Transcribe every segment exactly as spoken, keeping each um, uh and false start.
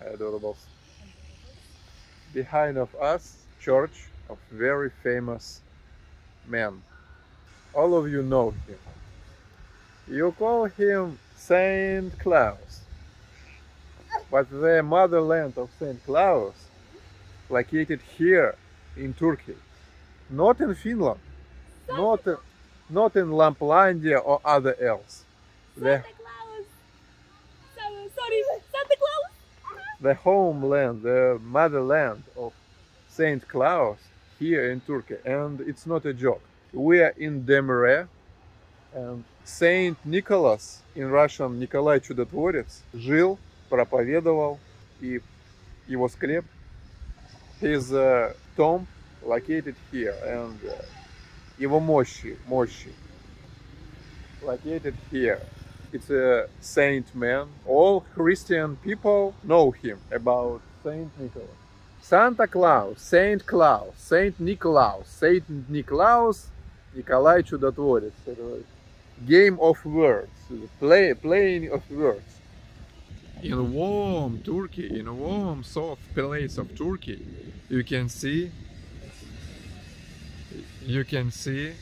Adorable. Behind of us, church of very famous man. All of you know him. You call him Saint Claus. But the motherland of Saint Claus located here in Turkey, not in Finland, not, not in Laplandia or other else. Santa the, Claus! So, sorry, Santa Claus! The homeland, the motherland of Saint Claus here in Turkey, and it's not a joke. We are in Demre, and Saint Nicholas, in Russian Николай Чудотворец, жил, проповедовал, и его склеп, his uh, tomb located here, and uh, его мощи, мощи, located here. It's a saint man. All Christian people know him about Saint Nicholas. Santa Claus, Saint Claus, Saint Nicholas, Saint Nicholas, Николай Чудотворец. Game of words, play, playing of words. In warm Turkey, in a warm, soft place of Turkey, you can see, you can see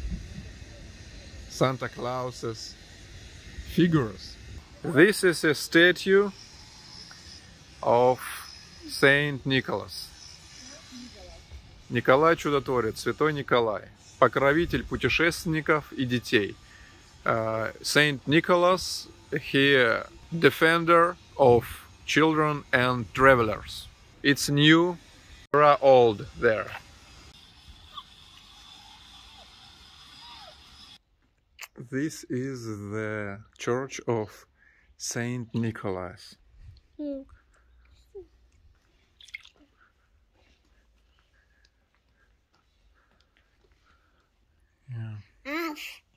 Santa Claus's figures. This is a statue of Saint Nicholas. Николай Чудотворец, Святой Николай, покровитель путешественников и детей. Uh, Saint Nicholas, he defender of children and travelers. It's new or old there. This is the church of Saint Nicholas. Mm. Yeah.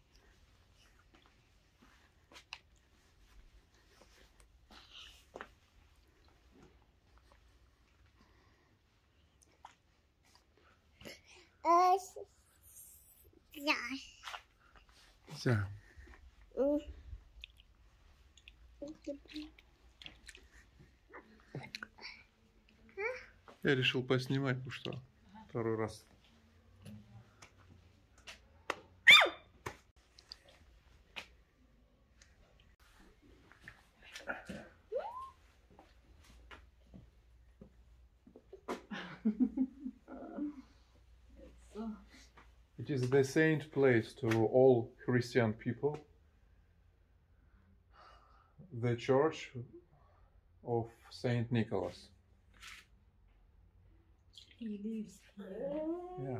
Uh, yeah. Yeah. Mm. Я решил поснимать, ну что, второй раз. It is the saint place to all Christian people. The church of Saint Nicholas. He lives here. Yeah.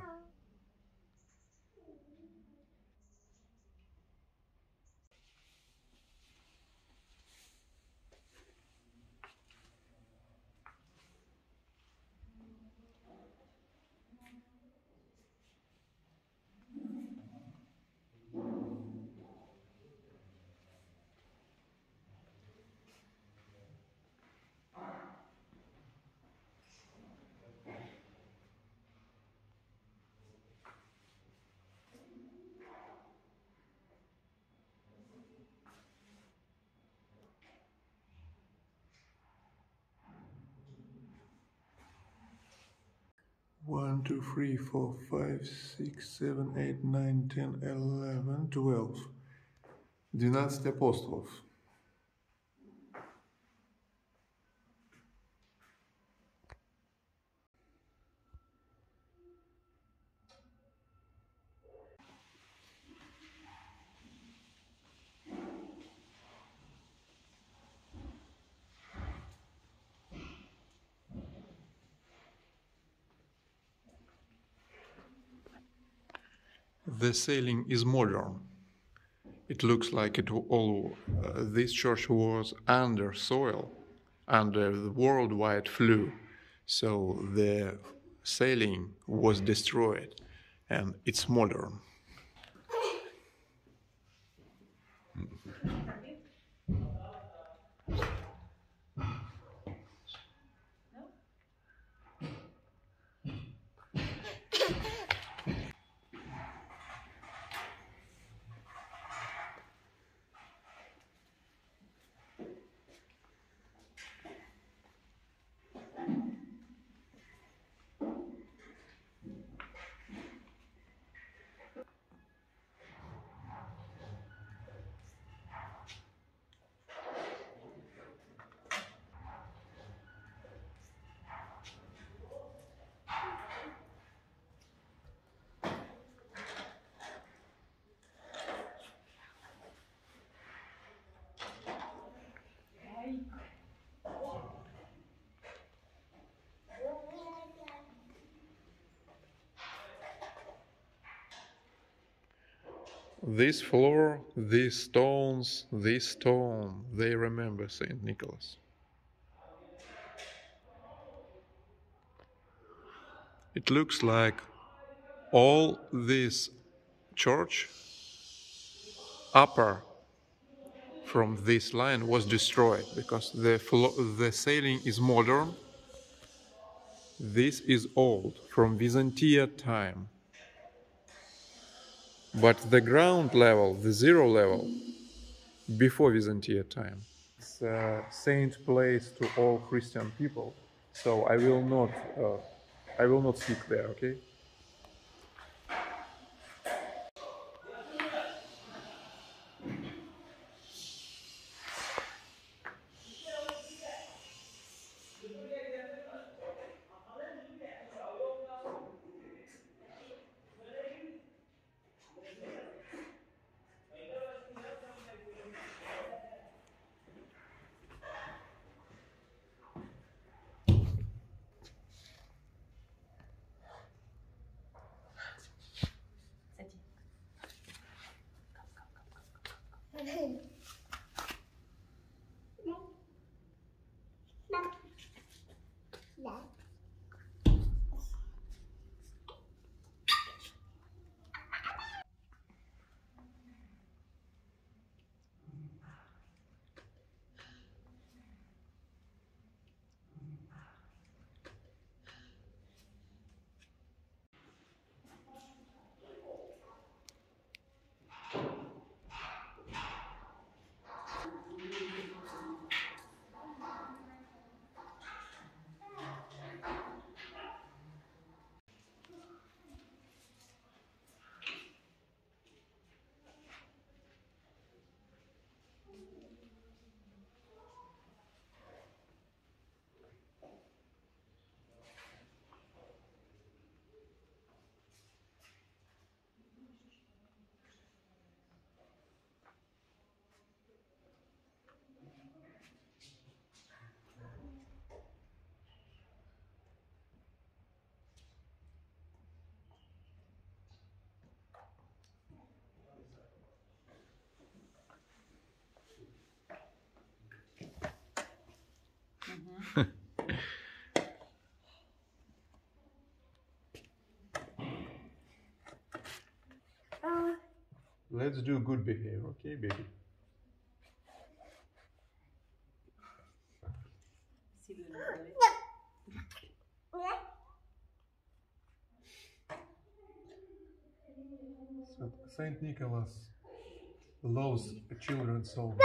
One, two, three, four, five, six, seven, eight, nine, ten, eleven, twelve. Двенадцать апостолов. The ceiling is modern. It looks like it all. Uh, this church was under soil, under the worldwide flu, so the ceiling was destroyed, and it's modern. This floor, these stones, this stone, they remember Saint Nicholas. It looks like all this church upper from this line was destroyed because the flo the ceiling is modern. This is old, from Byzantine time. But the ground level, the zero level, before Byzantine time. It's a saint place to all Christian people, so I will not, uh, I will not speak there. Okay. Let's do good behavior, okay, baby? So Saint Nicholas loves children so much.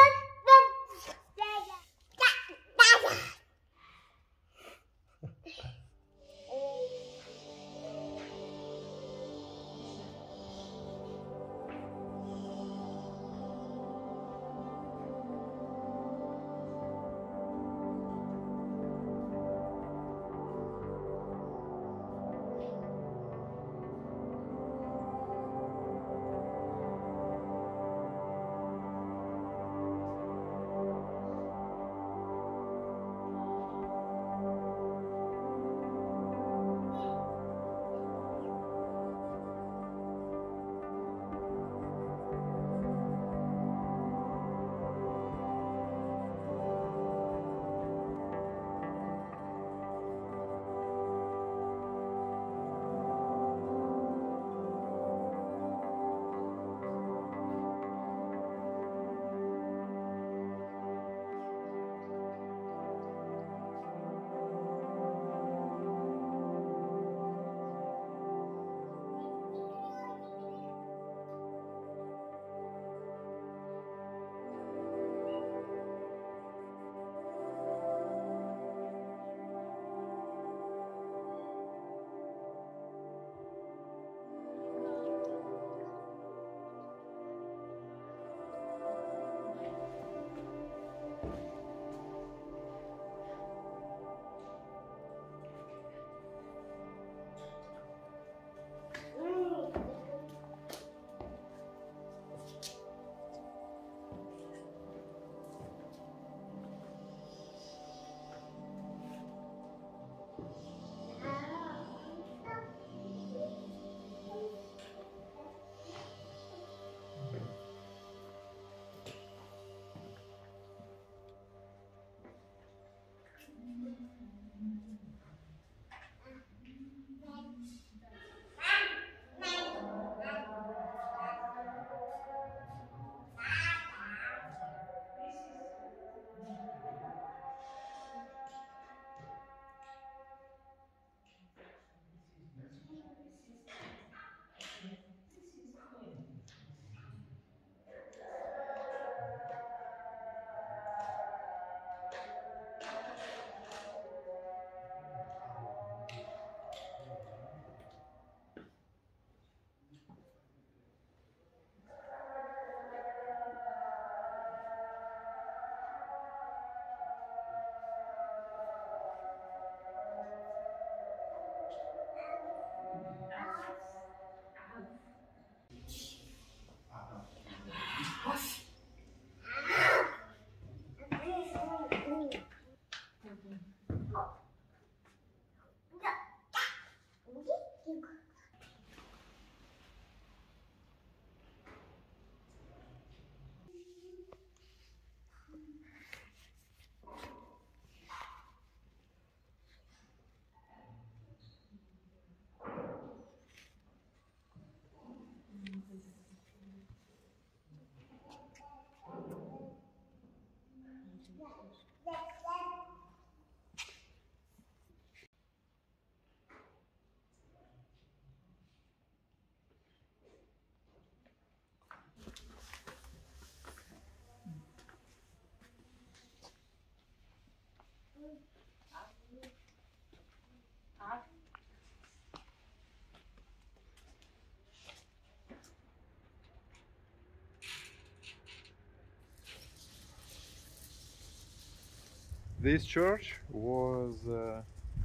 This church was uh,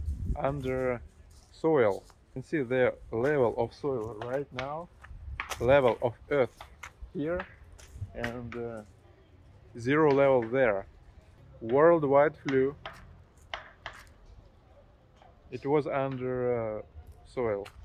under soil. You can see the level of soil right now, level of earth here, and uh, zero level there. Worldwide flu. It was under uh, soil.